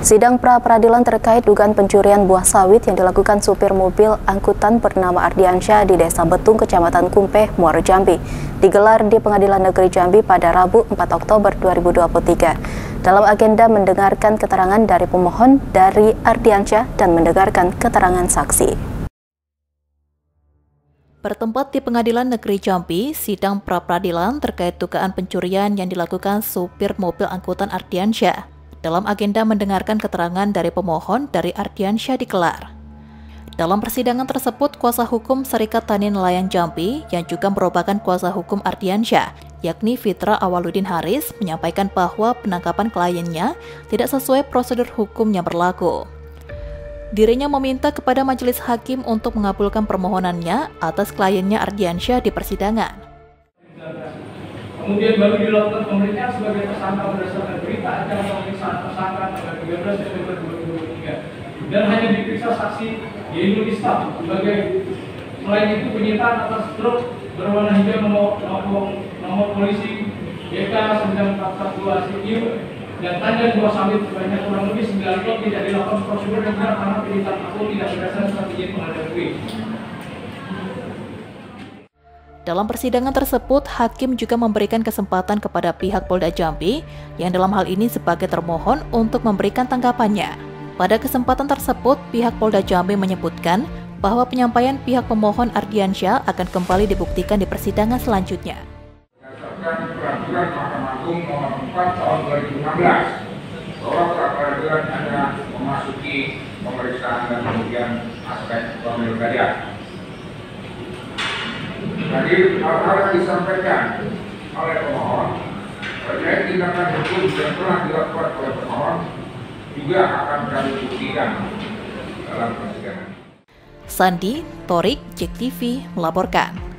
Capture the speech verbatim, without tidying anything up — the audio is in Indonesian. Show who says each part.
Speaker 1: Sidang pra-peradilan terkait dugaan pencurian buah sawit yang dilakukan supir mobil angkutan bernama Ardiansyah di Desa Betung, Kecamatan Kumpeh, Muaro Jambi, digelar di Pengadilan Negeri Jambi pada Rabu empat Oktober dua ribu dua puluh tiga. Dalam agenda mendengarkan keterangan dari pemohon dari Ardiansyah dan mendengarkan keterangan saksi.
Speaker 2: Bertempat di Pengadilan Negeri Jambi, sidang pra-peradilan terkait dugaan pencurian yang dilakukan supir mobil angkutan Ardiansyah. Dalam agenda mendengarkan keterangan dari pemohon dari Ardiansyah dikelar. Dalam persidangan tersebut, kuasa hukum Serikat Tani Nelayan Jambi yang juga merupakan kuasa hukum Ardiansyah, yakni Fitra Awaludin Haris, menyampaikan bahwa penangkapan kliennya tidak sesuai prosedur hukum yang berlaku. Dirinya meminta kepada majelis hakim untuk mengabulkan permohonannya atas kliennya Ardiansyah di persidangan.
Speaker 3: Kemudian baru dilakukan pemeriksaan sebagai tersangka berdasarkan berita acara pemeriksaan tersangka tanggal tiga belas Desember dua ribu dua puluh tiga dan hanya diperiksa saksi Yenul Islam sebagai selain itu penyitaan atas truk berwarna hijau nomor nomor, nomor polisi Y K sembilan empat satu dua C U dan tanda buah sawit sebanyak kurang lebih sembilan ton tidak dilakukan prosedur dan benar karena penyitaan aku tidak berdasarkan surat izin pengadaan kuis.
Speaker 2: Dalam persidangan tersebut, hakim juga memberikan kesempatan kepada pihak Polda Jambi yang dalam hal ini sebagai termohon untuk memberikan tanggapannya. Pada kesempatan tersebut, pihak Polda Jambi menyebutkan bahwa penyampaian pihak pemohon Ardiansyah akan kembali dibuktikan di persidangan selanjutnya.
Speaker 4: Berdasarkan peraturan Mahkamah Agung nomor empat tahun dua ribu enam belas, bahwa pra-peradilan hanya memasuki pemeriksaan dan kemudian aspek pemilkadian. Jadi hal-hal yang disampaikan oleh pemohon terkait tindakan hukum yang telah dilakukan oleh pemohon juga akan kami buktikan dalam persidangan.
Speaker 2: Sandi, Torik, Jek T V melaporkan.